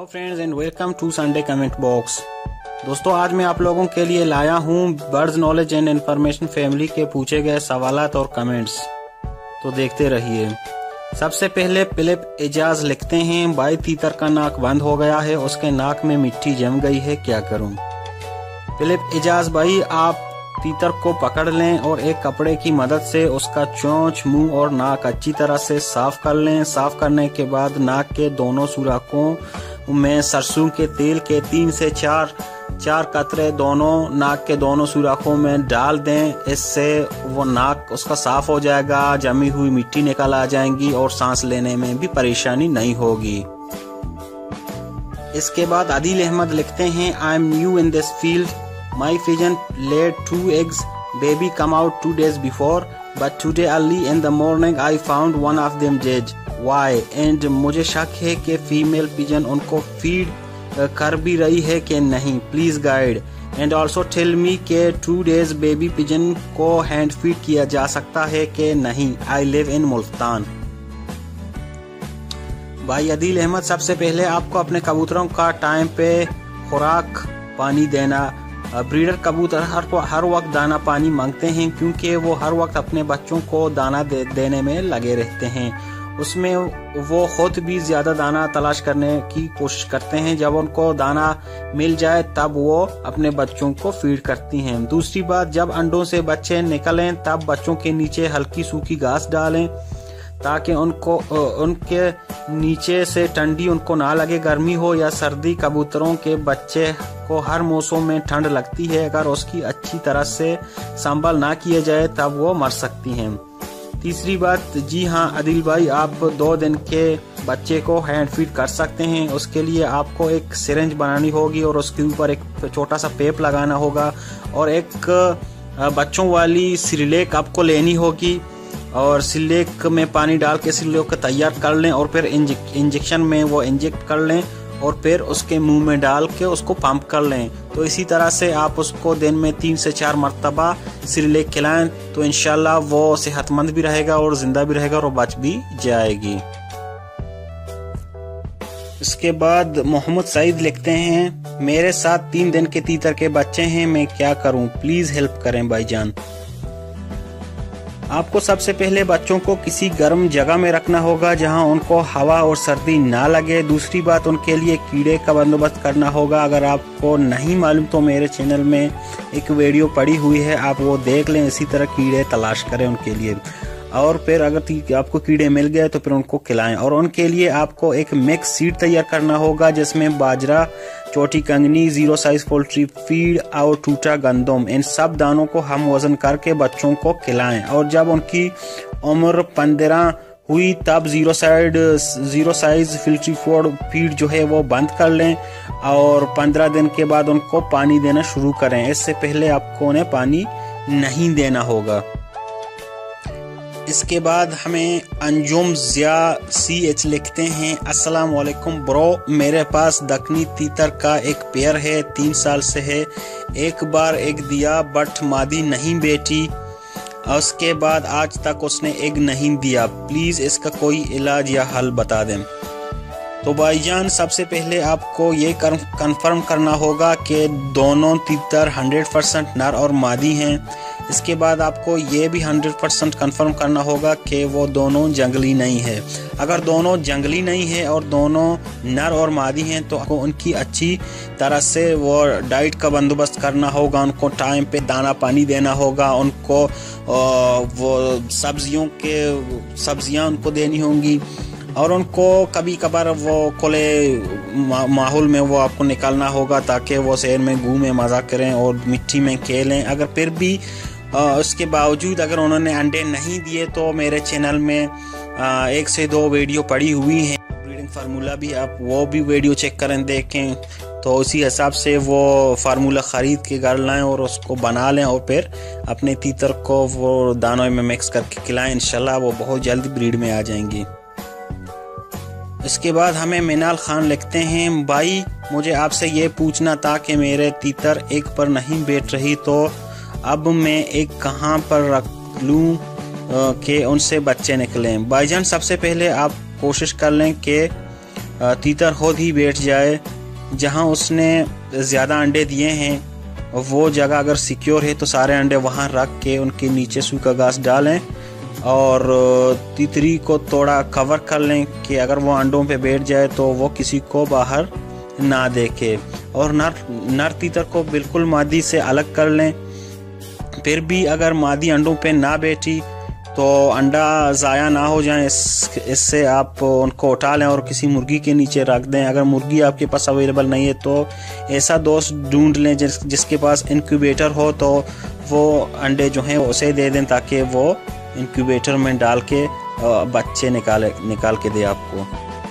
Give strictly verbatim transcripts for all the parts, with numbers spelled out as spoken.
Friends and welcome to Sunday comment box. दोस्तों आज मैं आप लोगों के लिए लाया हूँ birds knowledge and information family के पूछे गए सवालात और कमेंट्स, तो देखते रहिए। सबसे पहले फिलिप एजाज लिखते हैं, भाई तीतर का नाक बंद हो गया है, उसके नाक में मिट्टी जम गई है, क्या करूं। फिलिप एजाज भाई, आप तीतर को पकड़ लें और एक कपड़े की मदद से उसका चोंच, मुंह और नाक अच्छी तरह से साफ कर लें। साफ करने के बाद नाक के दोनों सुराखों में सरसों के तेल के तीन से चार चार कतरे दोनों नाक के दोनों सुराखों में डाल दें। इससे वो नाक उसका साफ हो जाएगा, जमी हुई मिट्टी निकल आ जाएंगी और सांस लेने में भी परेशानी नहीं होगी। इसके बाद आदिल अहमद लिखते हैं, I am new in this field, my pigeon laid two eggs, baby come out two days before, but today early in the morning I found one of them dead. Why? And मुझे शक है कि female pigeon उनको feed कर भी रही है कि नहीं, please guide and also tell me के टू डेज बेबी पिजन को हैंड फीड किया जा सकता है कि नहीं। I live in Multan. भाई आदिल अहमद, सबसे पहले आपको अपने कबूतरों का टाइम पे खुराक पानी देना। ब्रीडर कबूतर हर हर वक्त दाना पानी मांगते हैं क्योंकि वो हर वक्त अपने बच्चों को दाना दे, देने में लगे रहते हैं। उसमें वो खुद भी ज्यादा दाना तलाश करने की कोशिश करते हैं। जब उनको दाना मिल जाए तब वो अपने बच्चों को फीड करती हैं। दूसरी बात, जब अंडों से बच्चे निकलें तब बच्चों के नीचे हल्की सूखी घास डालें ताकि उनको उनके नीचे से ठंडी उनको ना लगे। गर्मी हो या सर्दी, कबूतरों के बच्चे को हर मौसम में ठंड लगती है। अगर उसकी अच्छी तरह से संभाल ना किया जाए तब वो मर सकती हैं। तीसरी बात, जी हाँ आदिल भाई, आप दो दिन के बच्चे को हैंड फीड कर सकते हैं। उसके लिए आपको एक सिरिंज बनानी होगी और उसके ऊपर एक छोटा सा पेप लगाना होगा और एक बच्चों वाली सिरलेक आपको लेनी होगी और सिरलेक में पानी डाल के सिरलेक को तैयार कर लें और फिर इंजेक्शन में वो इंजेक्ट कर लें और फिर उसके मुंह में डाल के उसको पंप कर लें। तो इसी तरह से आप उसको दिन में तीन से चार मरतबा सिरलेक खिलाएं तो इंशाल्लाह वो सेहतमंद भी रहेगा और जिंदा भी रहेगा और बच भी जाएगी। इसके बाद मोहम्मद सईद लिखते हैं, मेरे साथ तीन दिन के तीतर के बच्चे हैं, मैं क्या करूं, प्लीज हेल्प करें भाईजान। आपको सबसे पहले बच्चों को किसी गर्म जगह में रखना होगा जहां उनको हवा और सर्दी ना लगे। दूसरी बात, उनके लिए कीड़े का बंदोबस्त करना होगा। अगर आपको नहीं मालूम तो मेरे चैनल में एक वीडियो पड़ी हुई है, आप वो देख लें। इसी तरह कीड़े तलाश करें उनके लिए और फिर अगर आपको कीड़े मिल गए तो फिर उनको खिलाएं। और उनके लिए आपको एक मिक्स सीड तैयार करना होगा जिसमें बाजरा, छोटी कंगनी, जीरो साइज पोल्ट्री फीड और टूटा गंदम, इन सब दानों को हम वजन करके बच्चों को खिलाएं। और जब उनकी उम्र पंद्रह हुई तब जीरो साइड जीरो साइज फिल्ट्री फीड जो है वो बंद कर लें और पंद्रह दिन के बाद उनको पानी देना शुरू करें। इससे पहले आपको उन्हें पानी नहीं देना होगा। इसके बाद हमें अंजुम जिया सी एच लिखते हैं, अस्सलाम वालेकुम ब्रो, मेरे पास दखनी तीतर का एक पेयर है, तीन साल से है। एक बार एक दिया बट मादी नहीं बेटी, उसके बाद आज तक उसने एग नहीं दिया। प्लीज इसका कोई इलाज या हल बता दें। तो भाईजान, सबसे पहले आपको ये कंफर्म करना होगा कि दोनों तीतर हंड्रेड परसेंट नर और मादी हैं। इसके बाद आपको ये भी हंड्रेड परसेंट कन्फर्म करना होगा कि वो दोनों जंगली नहीं है। अगर दोनों जंगली नहीं है और दोनों नर और मादी हैं तो आपको उनकी अच्छी तरह से वो डाइट का बंदोबस्त करना होगा। उनको टाइम पे दाना पानी देना होगा। उनको वो सब्जियों के सब्जियां उनको देनी होंगी और उनको कभी कभार वो खुले माहौल में वो आपको निकालना होगा ताकि वो शहर में घूमें, मज़ा करें और मिट्टी में खेलें। अगर फिर भी आ, उसके बावजूद अगर उन्होंने अंडे नहीं दिए तो मेरे चैनल में आ, एक से दो वीडियो पड़ी हुई हैं ब्रीडिंग फार्मूला भी, आप वो भी वीडियो चेक करें, देखें तो उसी हिसाब से वो फार्मूला ख़रीद के घर लाएं और उसको बना लें और फिर अपने तीतर को वो दानों में मिक्स करके खिलाएं। इंशाल्लाह वो बहुत जल्द ब्रीड में आ जाएंगी। इसके बाद हमें मिनाल खान लिखते हैं, भाई मुझे आपसे ये पूछना था कि मेरे तीतर एक पर नहीं बैठ रही तो अब मैं एक कहाँ पर रख लूँ कि उनसे बच्चे निकलें। भाईजान, सबसे पहले आप कोशिश कर लें कि तीतर खुद ही बैठ जाए। जहां उसने ज़्यादा अंडे दिए हैं वो जगह अगर सिक्योर है तो सारे अंडे वहां रख के उनके नीचे सूखा घास डालें और तीतरी को थोड़ा कवर कर लें कि अगर वो अंडों पे बैठ जाए तो वो किसी को बाहर ना देखे। और नर नर तीतर को बिल्कुल मादी से अलग कर लें। फिर भी अगर मादी अंडों पे ना बैठी तो अंडा ज़ाया ना हो जाए, इस इससे आप उनको उठा लें और किसी मुर्गी के नीचे रख दें। अगर मुर्गी आपके पास अवेलेबल नहीं है तो ऐसा दोस्त ढूंढ लें जिस जिसके पास इंक्यूबेटर हो, तो वो अंडे जो हैं उसे दे दें ताकि वो इंक्यूबेटर में डाल के बच्चे निकाले निकाल के दे आपको।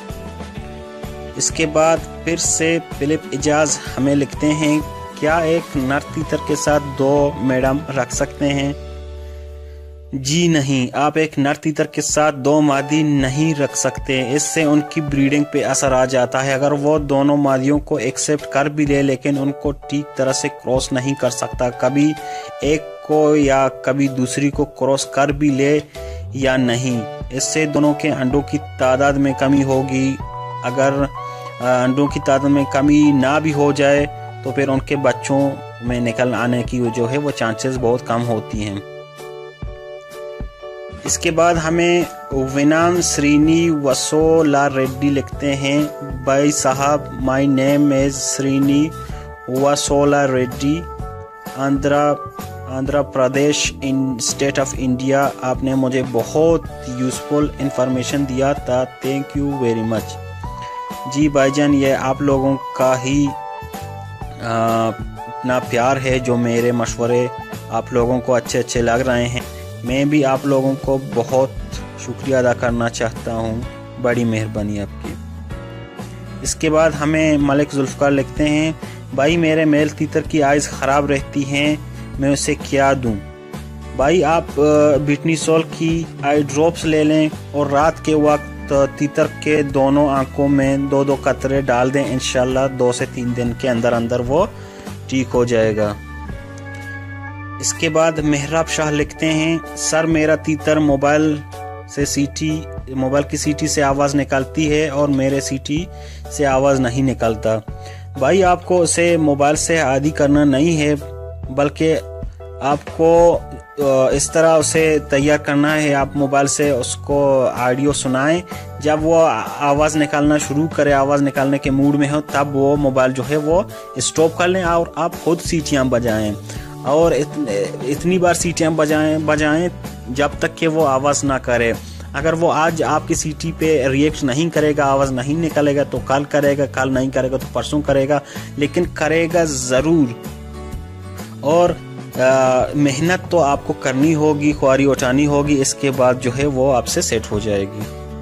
इसके बाद फिर से फिलिप इजाज हमें लिखते हैं, क्या एक नर तीतर के साथ दो मैडम रख सकते हैं? जी नहीं, आप एक नर तीतर के साथ दो मादी नहीं रख सकते, इससे उनकी ब्रीडिंग पे असर आ जाता है। अगर वो दोनों मादियों को एक्सेप्ट कर भी ले लेकिन उनको ठीक तरह से क्रॉस नहीं कर सकता, कभी एक को या कभी दूसरी को क्रॉस कर भी ले या नहीं, इससे दोनों के अंडों की तादाद में कमी होगी। अगर अंडों की तादाद में कमी ना भी हो जाए तो फिर उनके बच्चों में निकल आने की जो है वो चांसेस बहुत कम होती हैं। इसके बाद हमें विनाम श्रीनी वसोला रेड्डी लिखते हैं, भाई साहब my name is Srinivasulu Reddy, Andhra Andhra Pradesh in state of India. आपने मुझे बहुत यूज़फुल इंफॉर्मेशन दिया था, थैंक यू वेरी मच। जी भाईजान, ये आप लोगों का ही अपना प्यार है जो मेरे मशवरे आप लोगों को अच्छे अच्छे लग रहे हैं। मैं भी आप लोगों को बहुत शुक्रिया अदा करना चाहता हूँ, बड़ी मेहरबानी आपकी। इसके बाद हमें मलिक जुल्फ़कार लिखते हैं, भाई मेरे मेल तीतर की आइज़ ख़राब रहती हैं, मैं उसे क्या दूं? भाई आप बिटनीसोल की आई ड्रॉप्स ले लें और रात के वक्त तीतर के दोनों आंखों में दो दो कतरे डाल दें, इंशाल्लाह दो से तीन दिन के अंदर अंदर वो ठीक हो जाएगा। इसके बाद मेहराब शाह लिखते हैं, सर मेरा तीतर मोबाइल से सीटी मोबाइल की सीटी से आवाज़ निकालती है और मेरे सीटी से आवाज़ नहीं निकलता। भाई आपको उसे मोबाइल से आदी करना नहीं है, बल्कि आपको इस तरह उसे तैयार करना है, आप मोबाइल से उसको ऑडियो सुनाएं, जब वो आवाज़ निकालना शुरू करे, आवाज़ निकालने के मूड में हो, तब वो मोबाइल जो है वो स्टॉप कर लें और आप खुद सीटियाँ बजाएं और इत, इतनी बार सीटियाँ बजाएं बजाएं जब तक कि वो आवाज़ ना करे। अगर वो आज आपकी सीटी पे रिएक्ट नहीं करेगा, आवाज़ नहीं निकलेगा तो कल करेगा, कल नहीं करेगा तो परसों करेगा, लेकिन करेगा ज़रूर। और मेहनत तो आपको करनी होगी, ख्वारी उठानी होगी, इसके बाद जो है वो आपसे सेट हो जाएगी।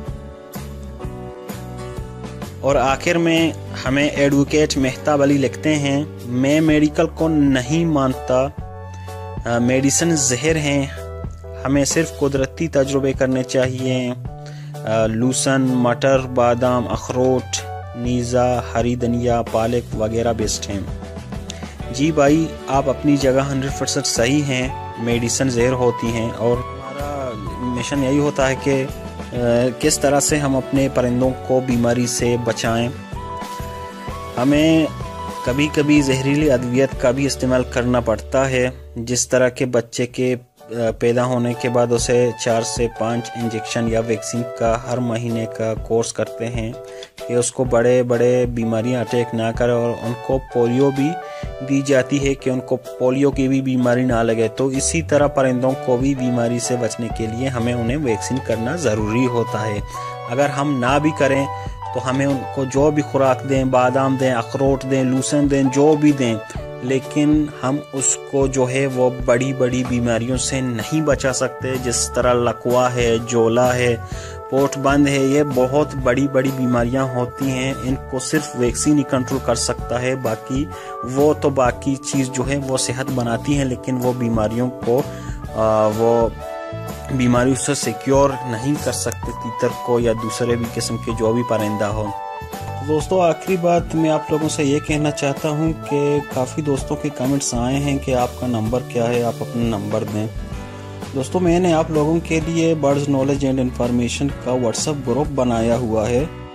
और आखिर में हमें एडवोकेट मेहताब अली लिखते हैं, मैं मेडिकल को नहीं मानता, मेडिसिन जहर हैं, हमें सिर्फ कुदरती तजुर्बे करने चाहिए। लूसन, मटर, बादाम, अखरोट, नीज़ा, हरी धनिया, पालक वगैरह बेस्ट हैं। जी भाई, आप अपनी जगह हंड्रेड परसेंट सही हैं, मेडिसिन जहर होती हैं और हमारा मिशन यही होता है कि किस तरह से हम अपने परिंदों को बीमारी से बचाएं। हमें कभी कभी जहरीली अद्वियत का भी इस्तेमाल करना पड़ता है, जिस तरह के बच्चे के पैदा होने के बाद उसे चार से पाँच इंजेक्शन या वैक्सीन का हर महीने का कोर्स करते हैं कि उसको बड़े बड़े बीमारियां अटैक ना करें, और उनको पोलियो भी दी जाती है कि उनको पोलियो की भी बीमारी ना लगे। तो इसी तरह परिंदों को भी बीमारी से बचने के लिए हमें उन्हें वैक्सीन करना ज़रूरी होता है। अगर हम ना भी करें तो हमें उनको जो भी खुराक दें, बादाम दें, अखरोट दें, लूसन दें, जो भी दें, लेकिन हम उसको जो है वो बड़ी बड़ी बीमारियों से नहीं बचा सकते, जिस तरह लकवा है, जोला है, पोट बंद है, ये बहुत बड़ी बड़ी बीमारियां होती हैं। इनको सिर्फ वैक्सीन ही कंट्रोल कर सकता है, बाकी वो तो बाकी चीज़ जो है वो सेहत बनाती है, लेकिन वो बीमारियों को आ, वो बीमारियों से सिक्योर नहीं कर सकते तीतर को या दूसरे भी किस्म के जो भी परिंदा हो। तो दोस्तों, आखिरी बात मैं आप लोगों से ये कहना चाहता हूँ कि काफ़ी दोस्तों के कमेंट्स आए हैं कि आपका नंबर क्या है, आप अपना नंबर दें। दोस्तों, मैंने आप लोगों के लिए बर्ड्स नॉलेज एंड इन्फॉर्मेशन का व्हाट्सएप ग्रुप बनाया हुआ है,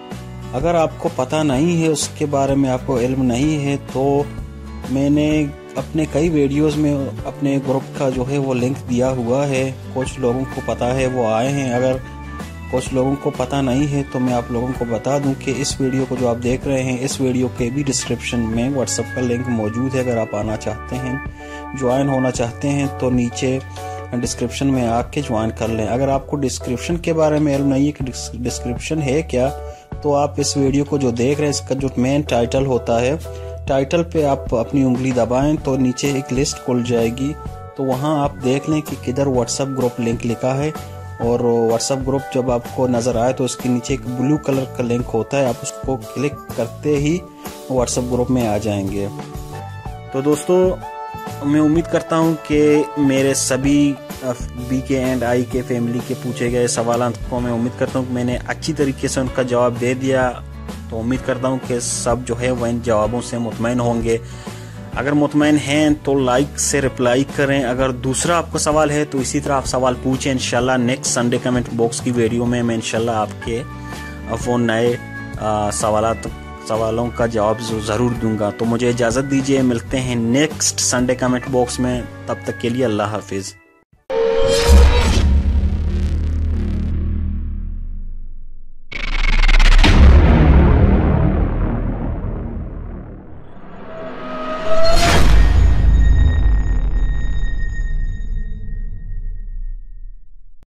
अगर आपको पता नहीं है, उसके बारे में आपको इल्म नहीं है, तो मैंने अपने कई वीडियोस में अपने ग्रुप का जो है वो लिंक दिया हुआ है। कुछ लोगों को पता है वो आए हैं, अगर कुछ लोगों को पता नहीं है तो मैं आप लोगों को बता दूं कि इस वीडियो को जो आप देख रहे हैं, इस वीडियो के भी डिस्क्रिप्शन में व्हाट्सएप का लिंक मौजूद है। अगर आप आना चाहते हैं, ज्वाइन होना चाहते हैं, तो नीचे डिस्क्रिप्शन में आके ज्वाइन कर लें। अगर आपको डिस्क्रिप्शन के बारे में इल्म नहीं है कि डिस्क्रिप्शन है क्या, तो आप इस वीडियो को जो देख रहे हैं, इसका जो मेन टाइटल होता है, टाइटल पे आप अपनी उंगली दबाएं तो नीचे एक लिस्ट खुल जाएगी। तो वहां आप देख लें कि किधर व्हाट्सएप ग्रुप लिंक लिखा है, और व्हाट्सएप ग्रुप जब आपको नज़र आए तो उसके नीचे एक ब्लू कलर का लिंक होता है, आप उसको क्लिक करते ही व्हाट्सएप ग्रुप में आ जाएंगे। तो दोस्तों, मैं उम्मीद करता हूं कि मेरे सभी बी के एंड आई के फैमिली के पूछे गए सवालों को मैं उम्मीद करता हूं कि मैंने अच्छी तरीके से उनका जवाब दे दिया। तो उम्मीद करता हूं कि सब जो है वह इन जवाबों से मुतमईन होंगे। अगर मुतमईन हैं तो लाइक से रिप्लाई करें। अगर दूसरा आपको सवाल है तो इसी तरह आप सवाल पूछें। इंशाल्लाह नेक्स्ट संडे कमेंट बॉक्स की वीडियो में मैं इंशाल्लाह आपके वो नए सवालात सवालों का जवाब ज़रूर दूंगा। तो मुझे इजाज़त दीजिए, मिलते हैं नेक्स्ट संडे कमेंट बॉक्स में। तब तक के लिए अल्लाह हाफिज़।